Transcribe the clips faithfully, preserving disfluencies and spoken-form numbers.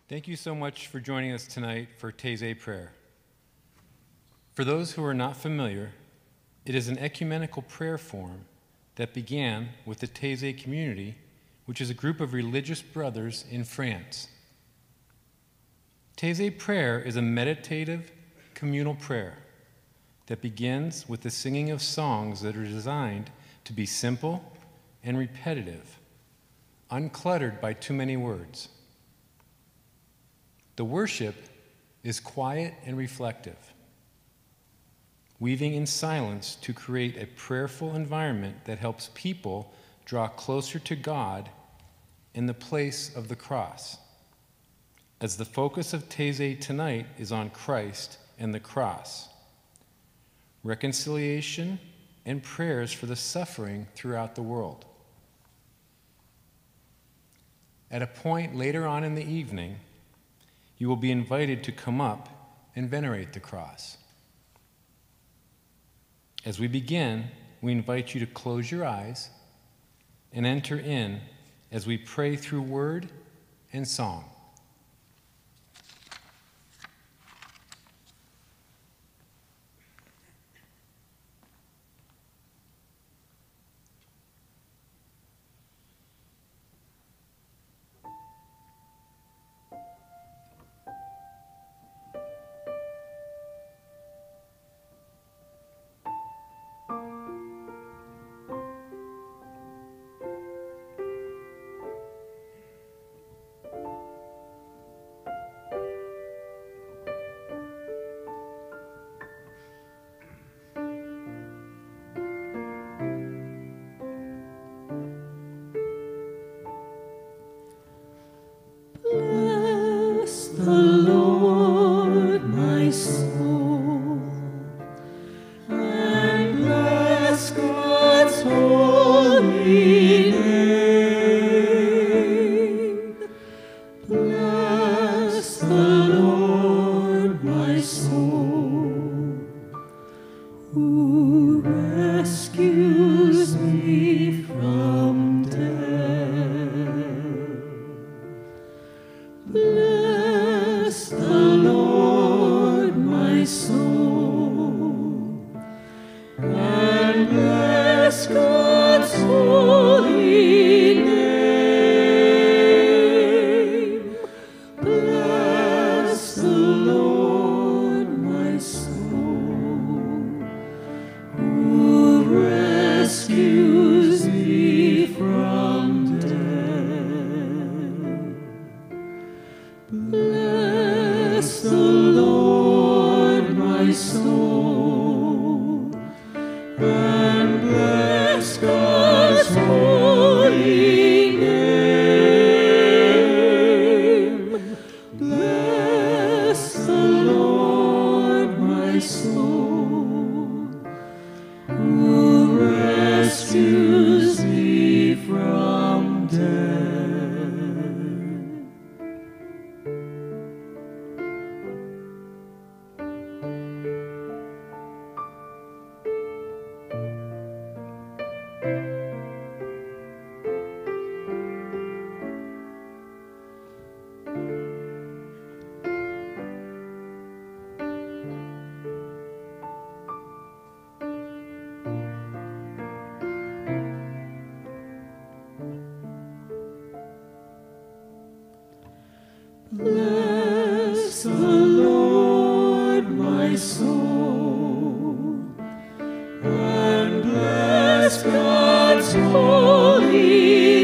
Thank you so much for joining us tonight for Taizé prayer. For those who are not familiar, it is an ecumenical prayer form that began with the Taizé community, which is a group of religious brothers in France. Taizé prayer is a meditative, communal prayer that begins with the singing of songs that are designed to be simple and repetitive, uncluttered by too many words. The worship is quiet and reflective, weaving in silence to create a prayerful environment that helps people draw closer to God in the place of the cross, as the focus of Taizé tonight is on Christ and the cross, reconciliation and prayers for the suffering throughout the world. At a point later on in the evening, you will be invited to come up and venerate the cross. As we begin, we invite you to close your eyes and enter in as we pray through word and song. Bless the Lord, my soul, and bless God's holy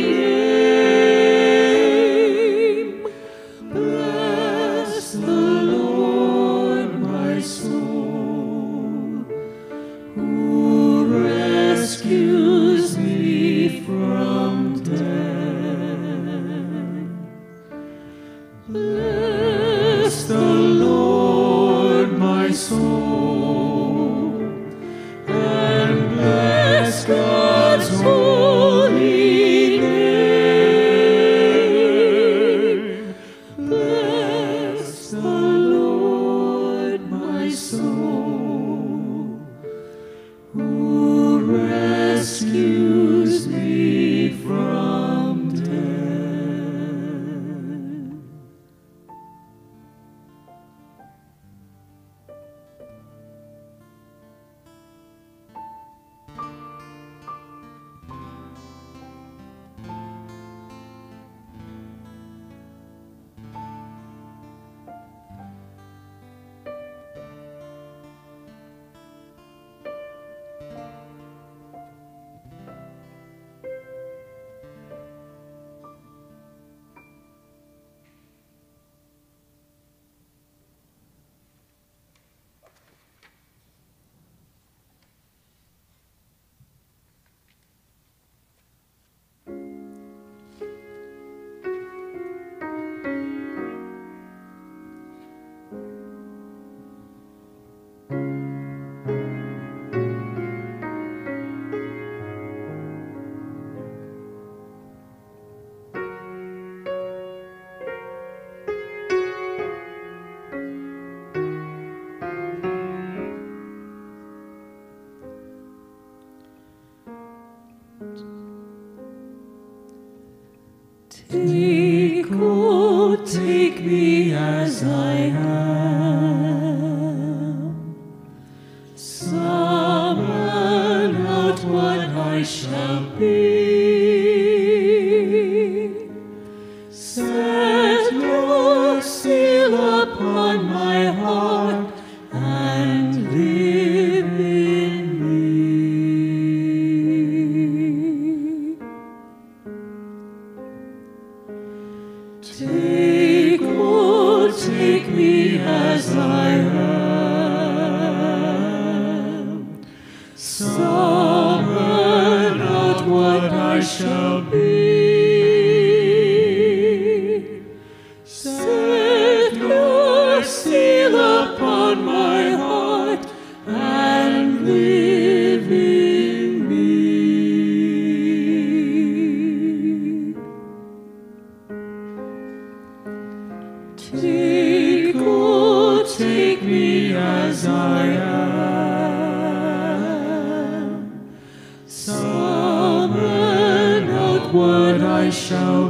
name. Bless the Lord, my soul, who rescues me from death. Bless the Lord, my soul, and bless God's holy Take, oh, take me as I am. Summon out what I shall be. Set your seal upon my heart and live in me. Take, oh, take me as I am. Summon out what I shall be. Set your seal upon my heart and live in me. Take, oh, take me as I am. Summon out what I shall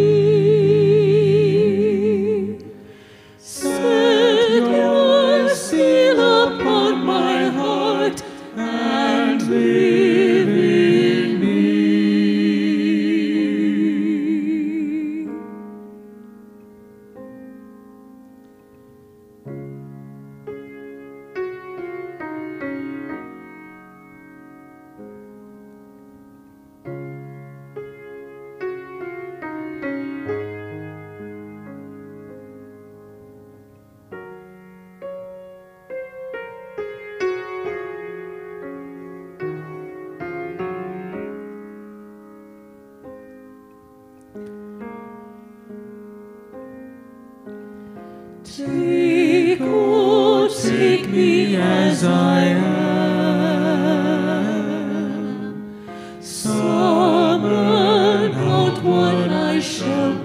be. Set your seal upon my heart and live in me. Take, oh, take me as I am. Summon out what I shall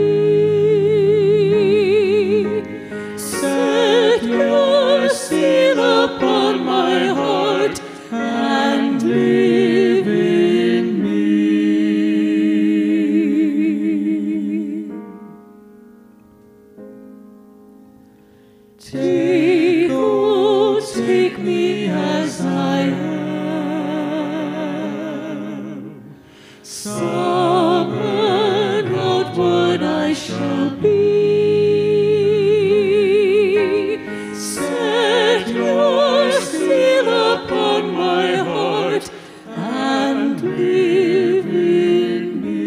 be. Set your seal upon my heart and live in me. Take, oh, take me as I am. Summon out what I shall be. Set your seal upon my heart and live in me.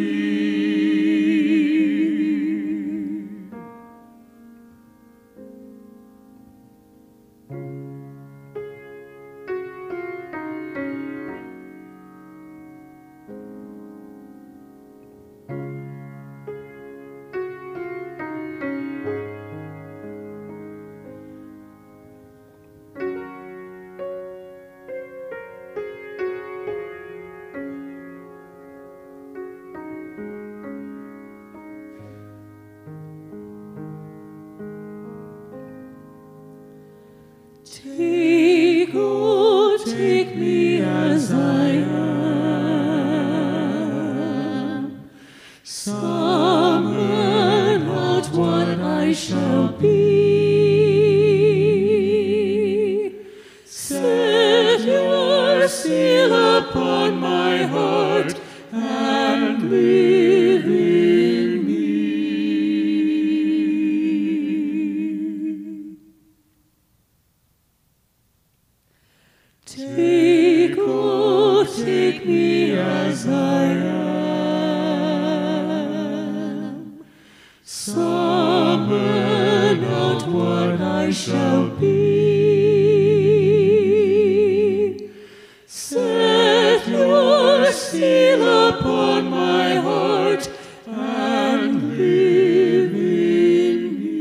Take, oh, take me as I am. Summon out what I shall be. Set your seal upon my heart and live in me. Take, oh, take me as I am. Summon out what I shall be. Set your seal upon my heart and live in me.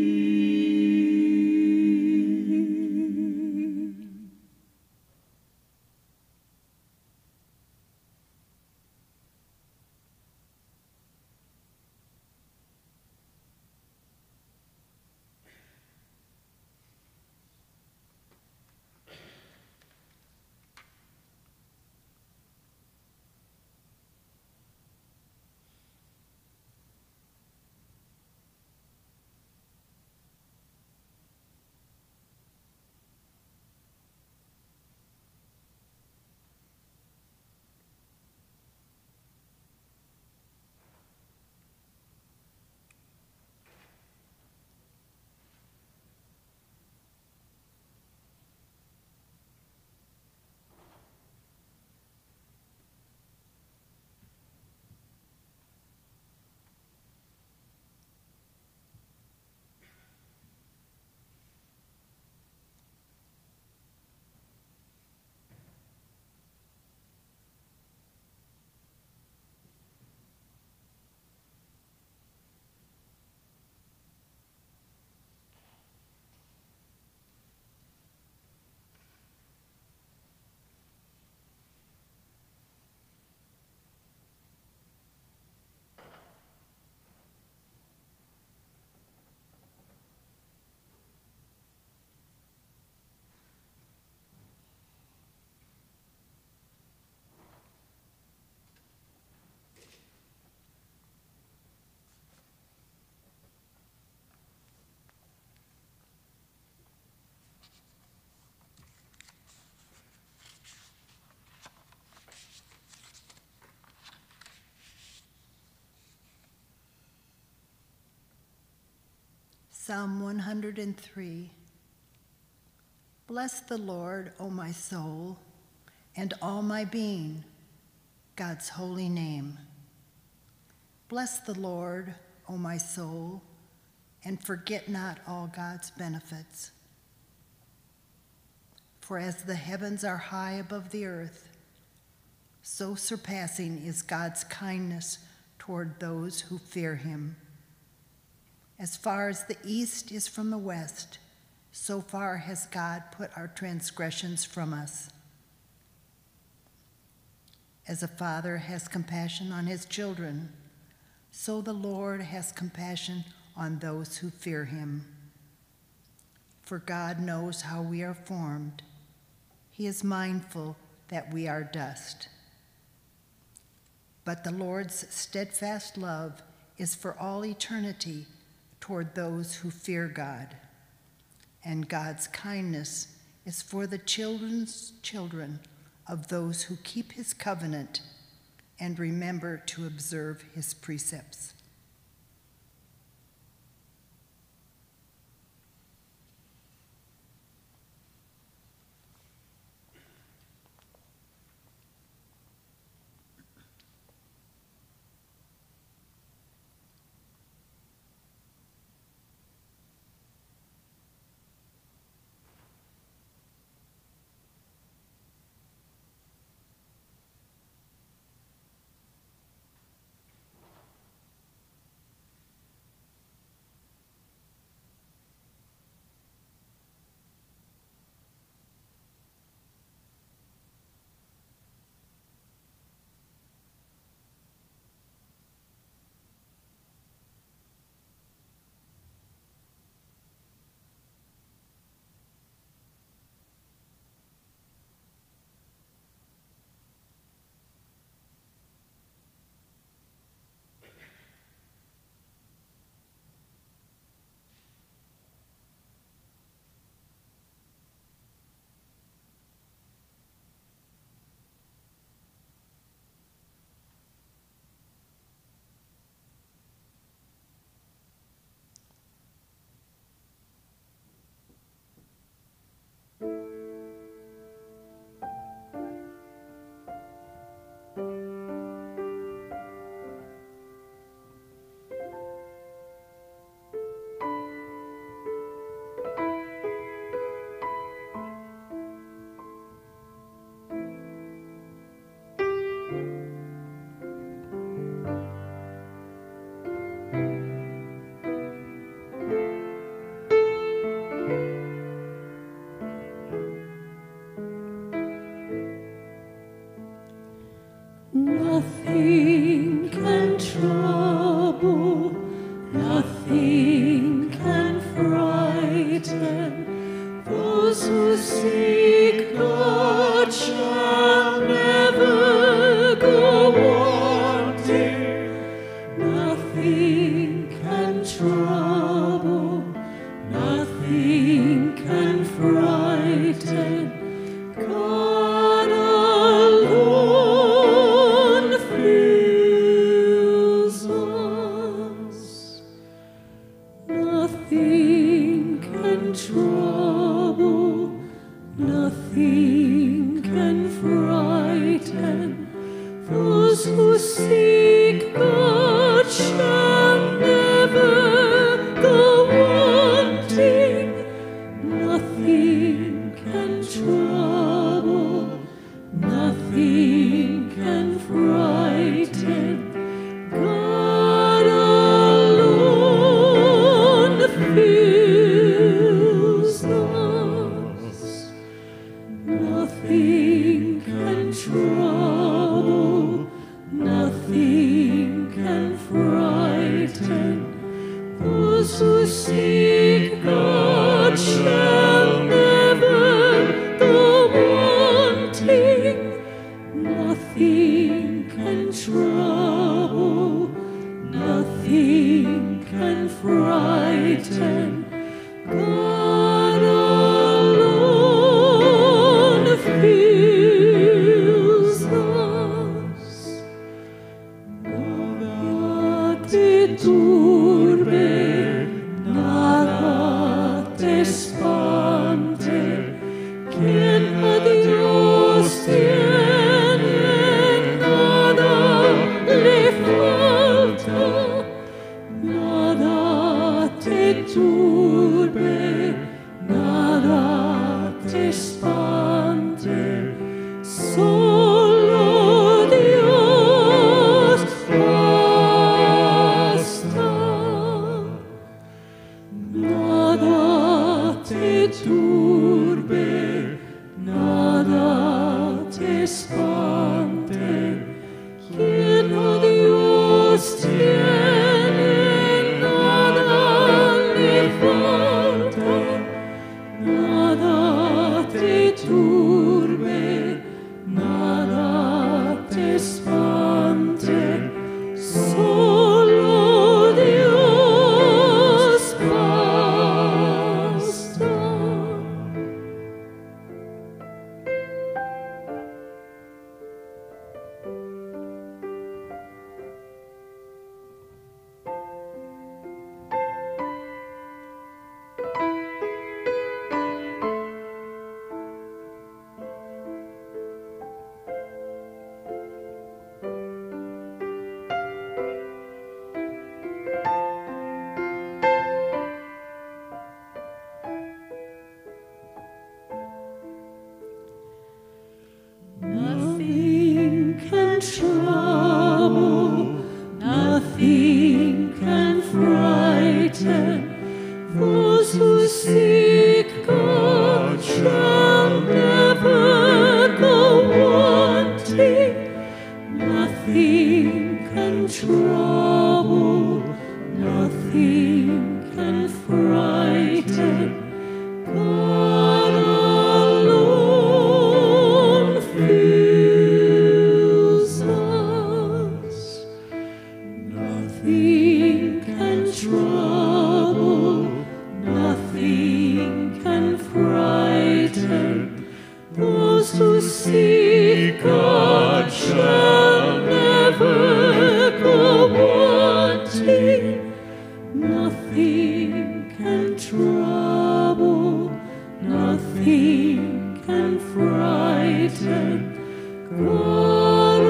Psalm one hundred three. Bless the Lord, O my soul, and all my being, God's holy name. Bless the Lord, O my soul, and forget not all God's benefits. For as the heavens are high above the earth, so surpassing is God's kindness toward those who fear him. As far as the east is from the west, so far has God put our transgressions from us. As a father has compassion on his children, so the Lord has compassion on those who fear him. For God knows how we are formed. He is mindful that we are dust. But the Lord's steadfast love is for all eternity toward those who fear God, and God's kindness is for the children's children of those who keep his covenant and remember to observe his precepts. Nothing can trouble, nothing can frighten. Those who seek God shall never go wanting. Nothing can trouble, nothing can frighten. God alone fills us. Nothing can trouble, nothing can frighten. Those who seek God shall never go wanting. Nothing can trouble, nothing can frighten. God alone fills us. Nothing can trouble, nothing can frighten. Those who seek God shall never go wanting. Nothing can trouble, nothing can frighten. God alone fills us. Nada te turbe, nada nothing can frighten. Those who seek God shall never go wanting. Nothing can trouble, nothing can frighten. God alone fills us. Nothing can trouble, nothing can frighten. Those who seek God shall never go wanting. Nothing can trouble, nothing can frighten. God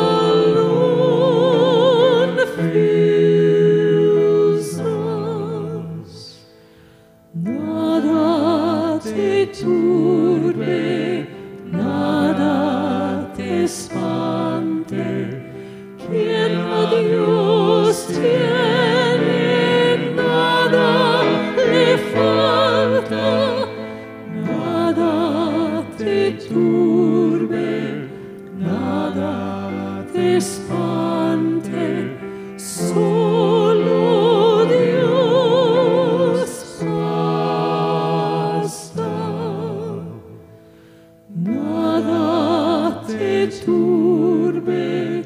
alone fills us. Nada te turbe, nada te espante. Quien a Dios tiene, nada le falta. Nada te turbe, nada te espante. Solo Dios basta. Nada te turbe,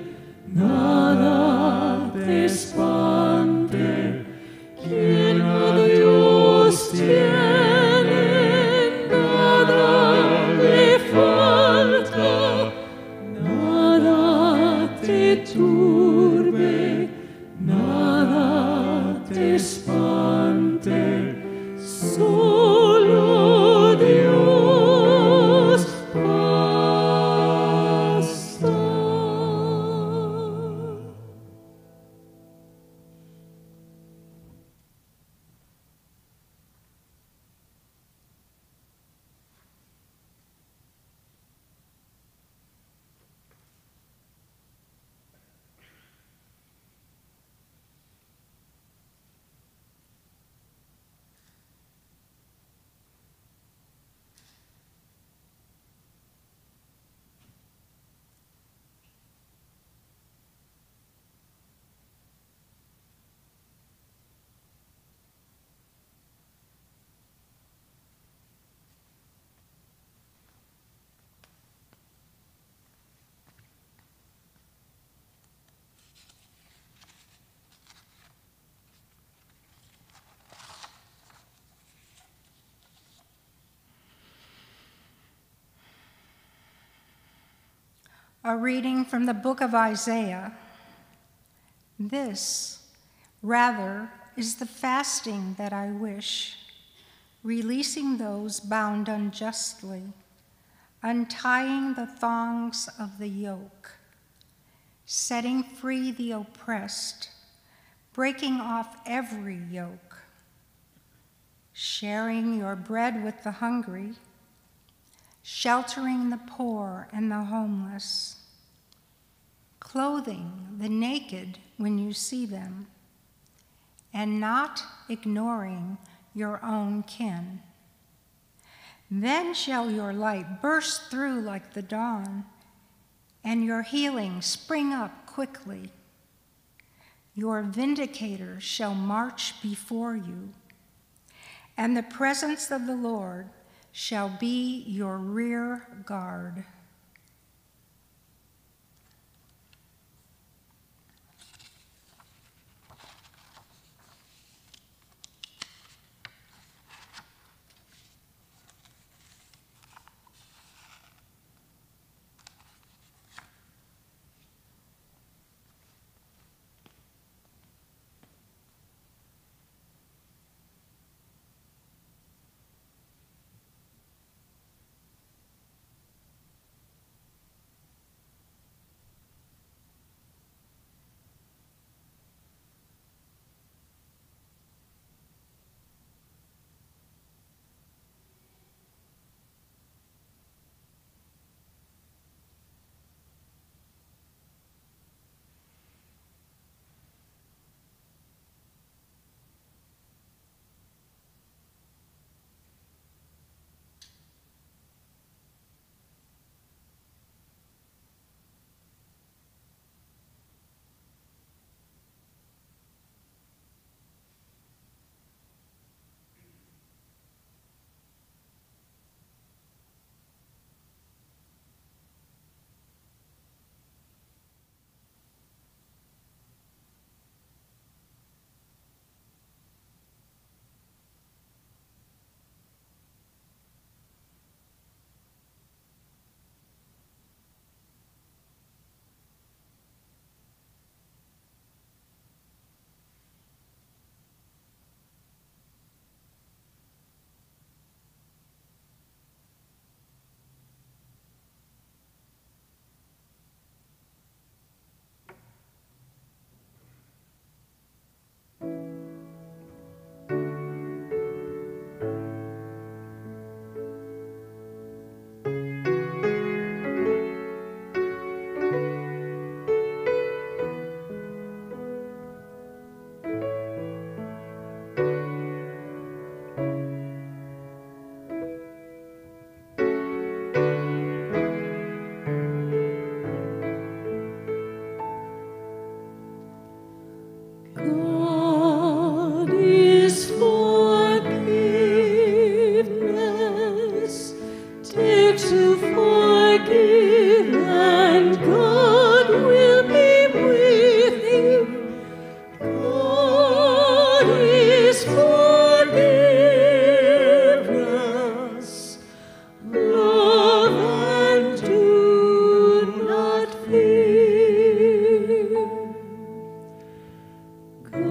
nada te espante. Quien a Dios tiene, nada le falta. Nada te turbe, nada te espante. Solo Dios basta. A reading from the book of Isaiah. This, rather, is the fasting that I wish, releasing those bound unjustly, untying the thongs of the yoke, setting free the oppressed, breaking off every yoke, sharing your bread with the hungry, sheltering the poor and the homeless, clothing the naked when you see them, and not ignoring your own kin. Then shall your light burst through like the dawn, and your healing spring up quickly. Your vindicator shall march before you, and the presence of the Lord shall be your rear guard. God is forgiveness. Take to forgive, and God will be with you. God is forgiveness. Love and do not fear.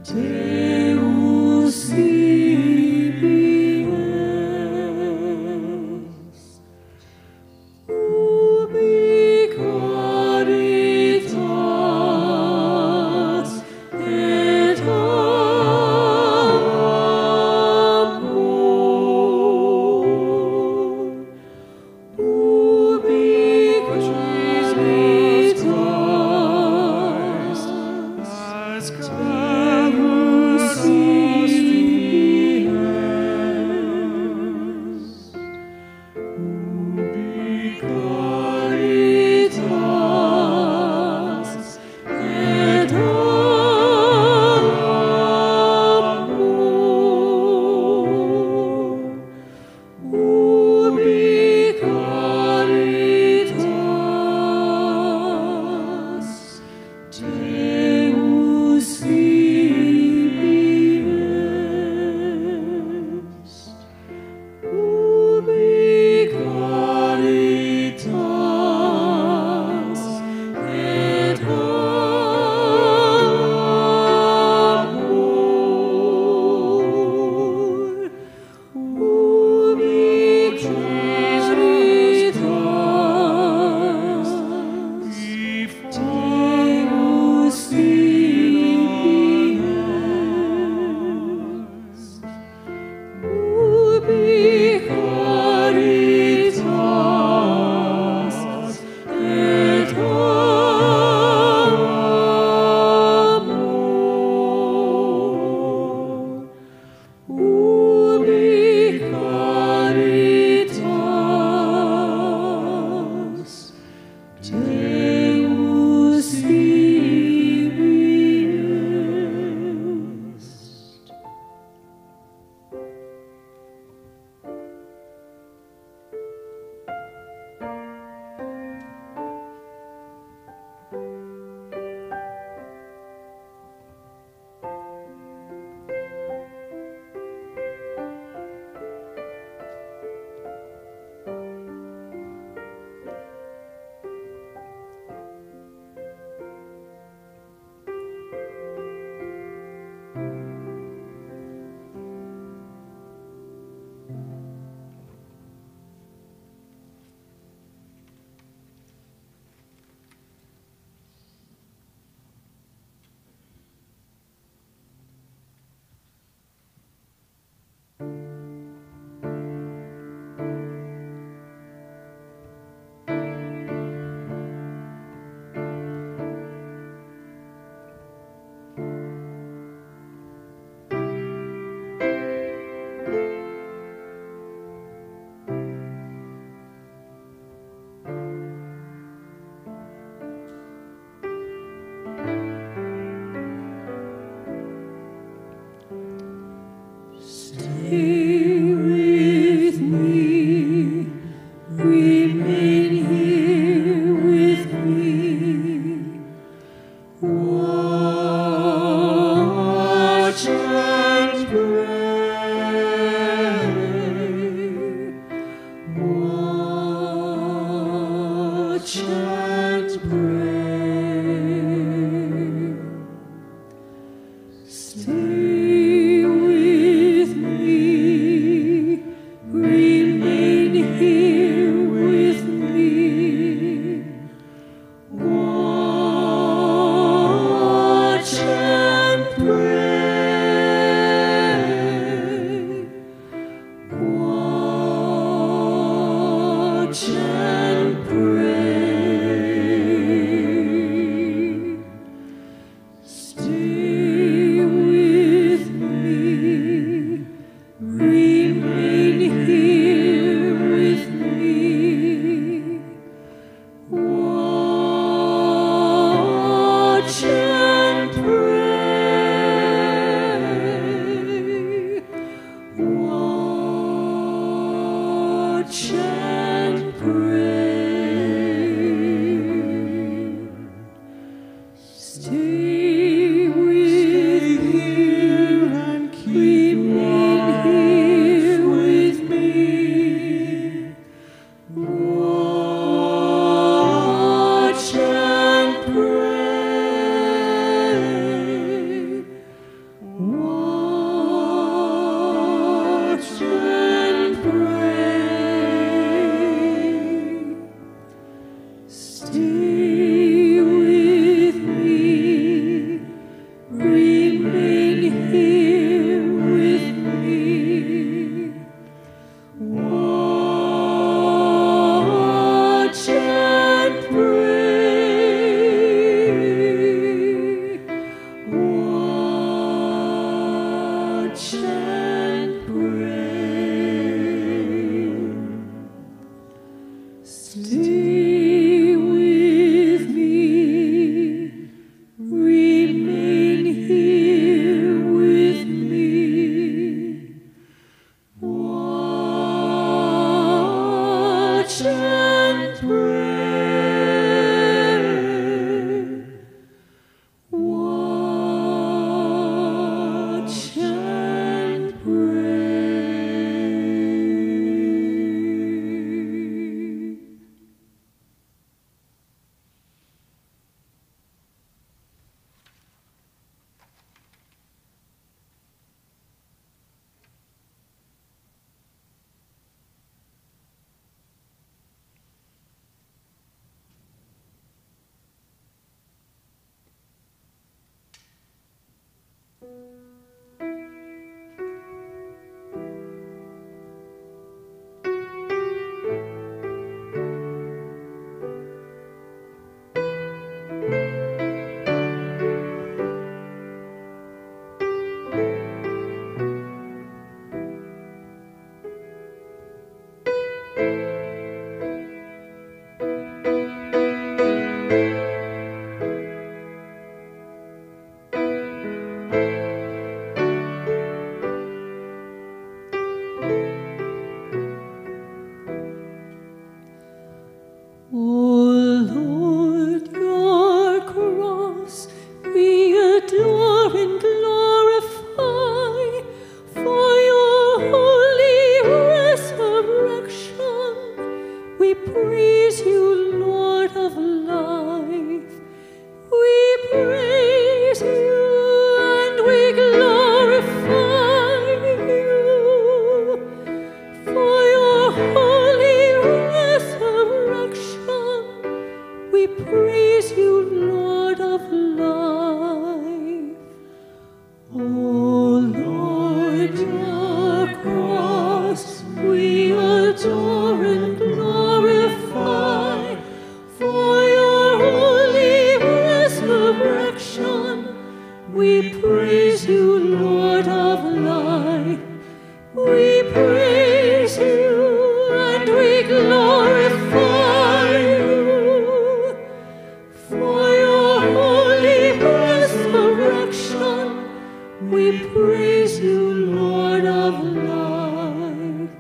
Deus ibies, ubi caritas et amor, ubi Jesus Christ has Deus ibies, ubi caritas et amor, ubi caritas Deus ibies, ubi caritas et amor, ubi Jesus Christ Deus ibies, ubi caritas et amor, ubi caritas Deus ibies. Stay with me, remain here with me. Watch and pray. Watch and pray. Stay with me, remain here with me. Watch and pray. Watch and pray. Stay with Lord, your cross we adore and glorify, for your holy resurrection. We praise you, Lord of light. We praise you and we glorify you, for your holy resurrection. We praise you, Lord of life.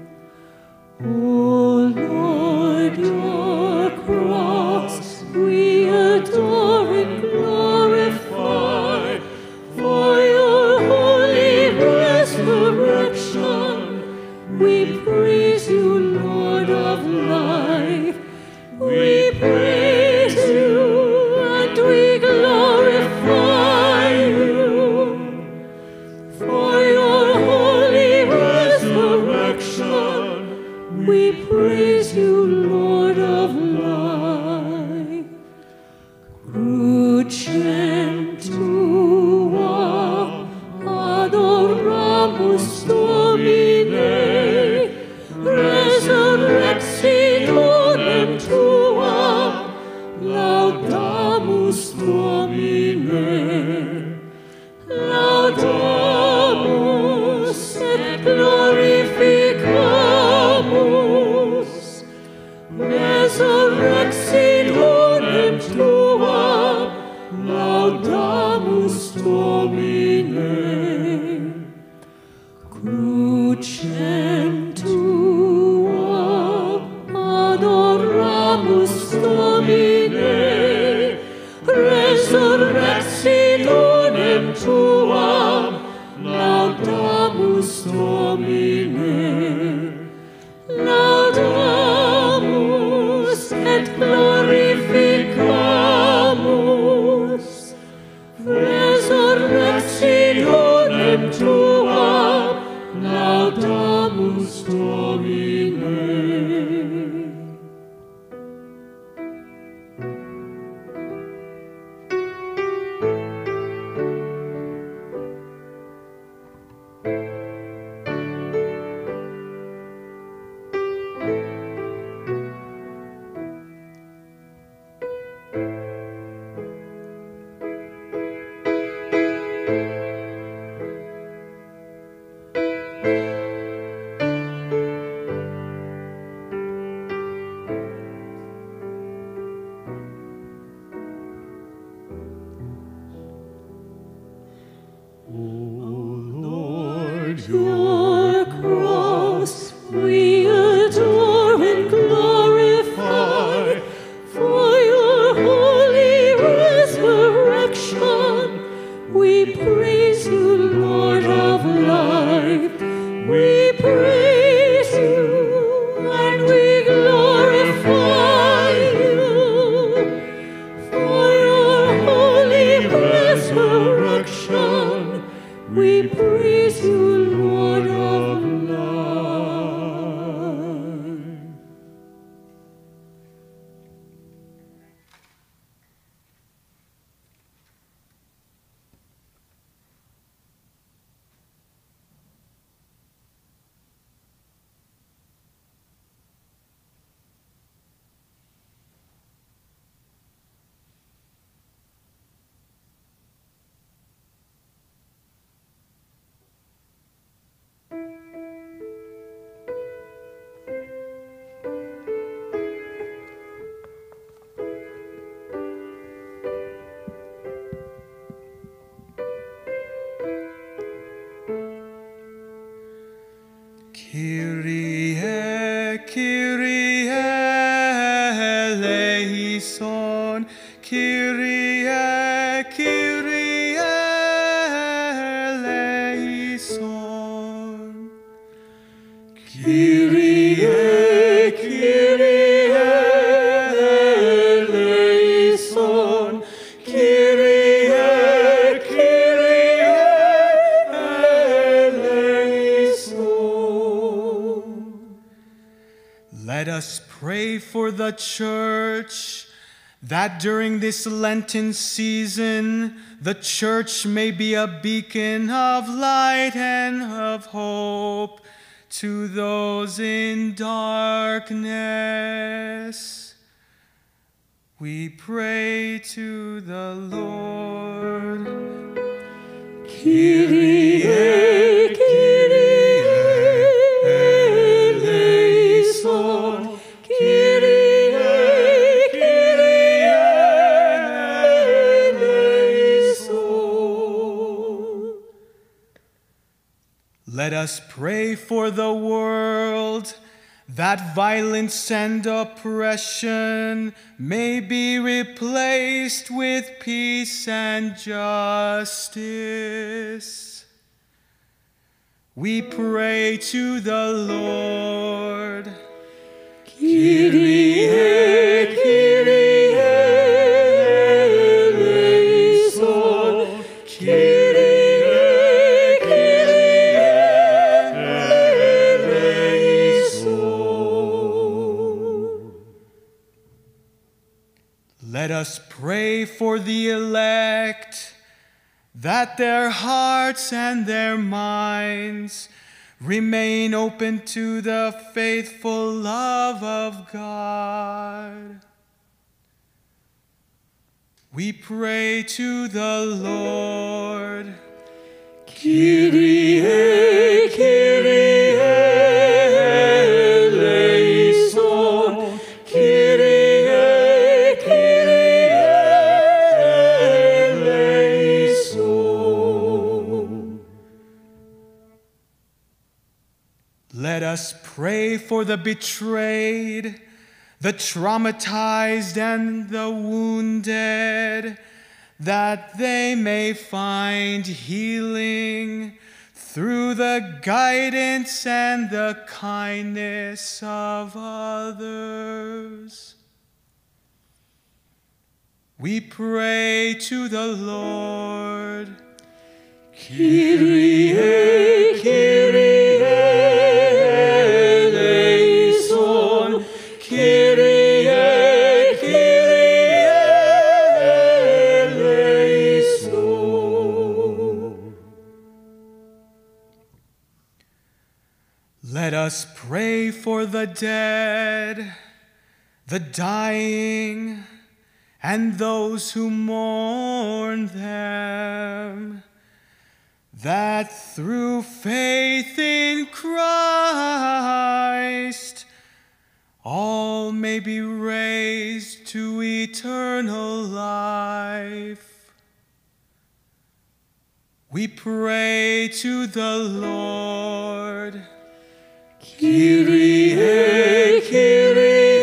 O Lord, your cross we adore and glorify, for your holy resurrection. We praise you, Lord of life. We praise you and we glorify you, for your holy resurrection. We praise you, Lord of life. Crucem tuam adoramus Domine, resurrexionem tuam laudamus Domine. Laudamus et glorificamus resurrexionem tuam, laudamus Domine. Crucem tuam adoramus Domine, resurrexionem tuam, laudamus Domine. Laudamus et glorificamus resurrexionem tuam, laudamus Domine. Your cross we adore and glorify, for your holy resurrection. We praise you, Lord of life. We praise you and we glorify you, for your holy resurrection. We praise you, Lord of life. Kyrie, Kyrie eleison, Kyrie, Kyrie eleison. Kyrie, Kyrie eleison, Kyrie, Kyrie eleison. Let us pray for the church. that during this Lenten season, the church may be a beacon of light and of hope to those in darkness. We pray to the Lord. Kyrie, Kyrie eleison. Kyrie, Kyrie eleison. Let us pray for the world, that violence and oppression may be replaced with peace and justice. We pray to the Lord. Kyrie, Kyrie eleison. Kyrie, let us pray for the elect, that their hearts and their minds remain open to the faithful love of God. We pray to the Lord. Kyrie, Kyrie eleison. Kyrie, let us pray for the betrayed, the traumatized, and the wounded, that they may find healing through the guidance and the kindness of others. We pray to the Lord. Kyrie, Kyrie eleison. Kyrie, Kyrie eleison. Let us pray for the dead, the dying, and those who mourn them, that through faith in Christ all may be raised to eternal life. We pray to the Lord. Kyrie, Kyrie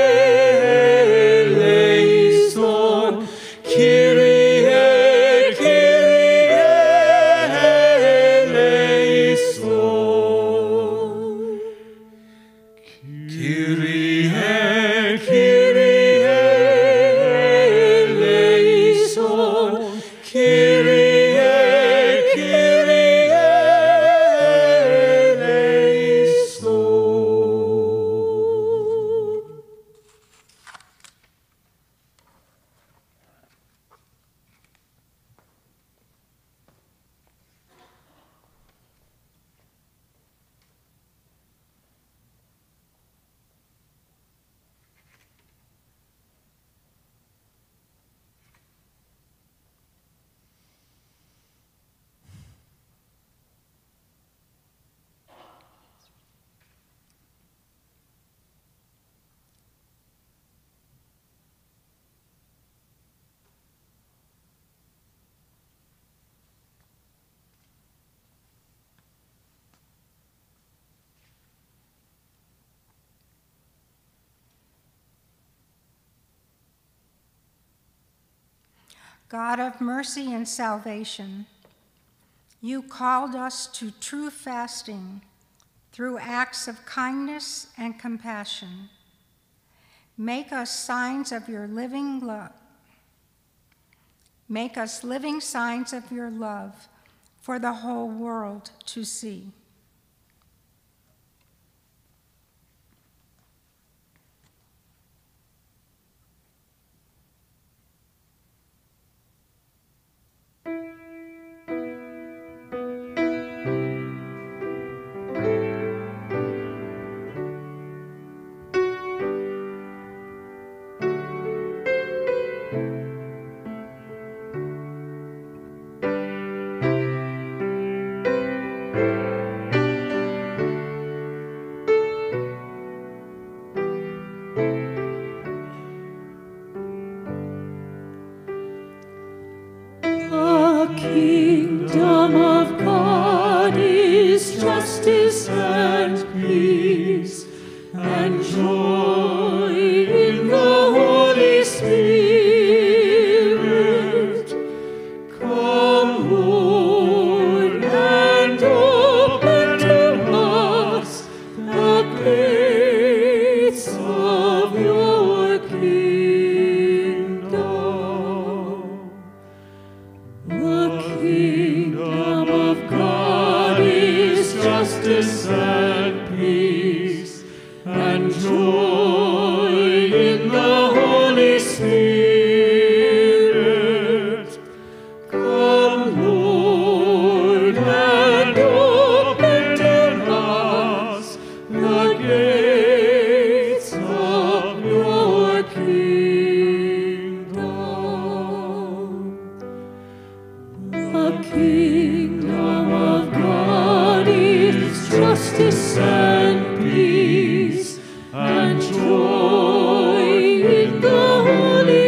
eleison. Kyrie, Kyrie eleison. Kyrie, Kyrie eleison. Kyrie, God of mercy and salvation, you called us to true fasting through acts of kindness and compassion. Make us signs of your living love. Make us living signs of your love for the whole world to see. justice and peace, and joy in the Holy Spirit. Come, Lord, and open to us the gates of your kingdom. The kingdom of God is justice and peace, and joy in the Holy Spirit. Come, Lord, and open to us the gates of your kingdom. The kingdom of God is justice and peace, and joy in the Holy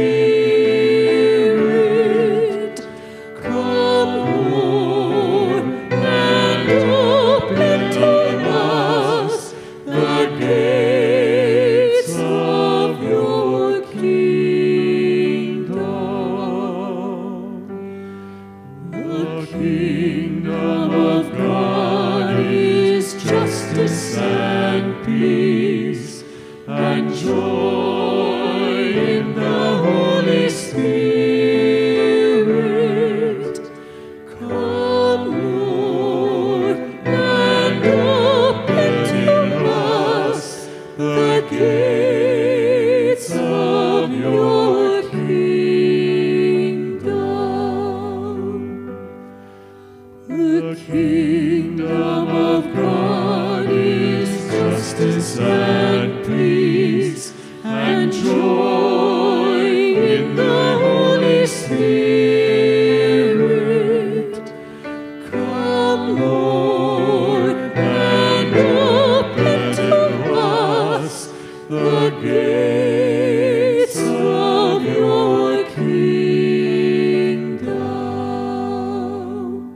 Spirit. Come, Lord, and open to us the gates of your kingdom. The kingdom of God is justice and peace, and joy in the Holy Spirit. Come, Lord, and open to us the gates of your kingdom. The kingdom of God is justice and peace, and joy in the Holy Spirit. Come, Lord, and open to us the gates of your kingdom.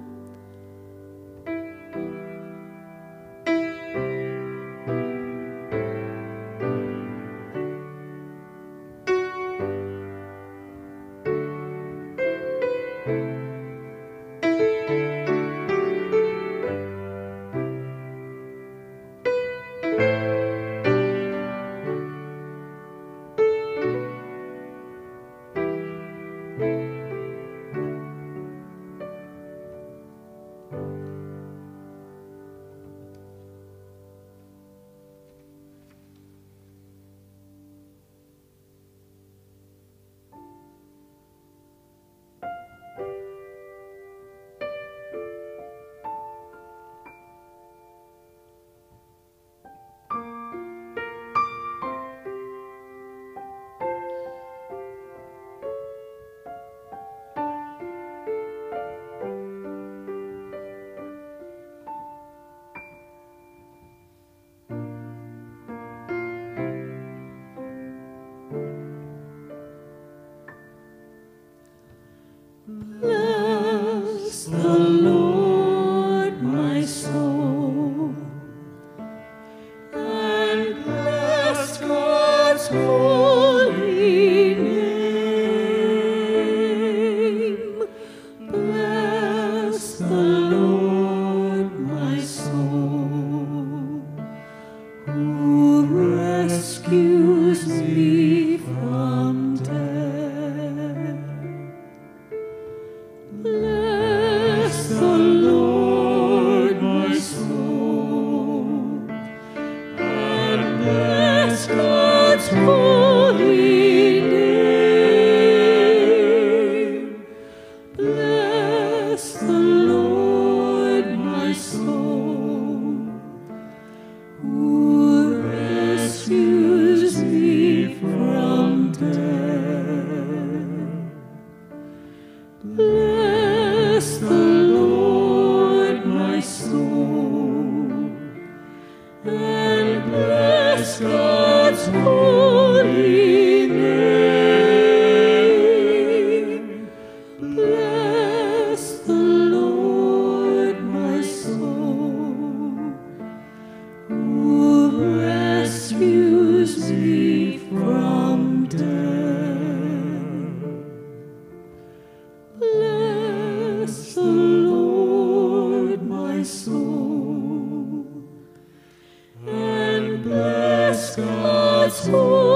soul.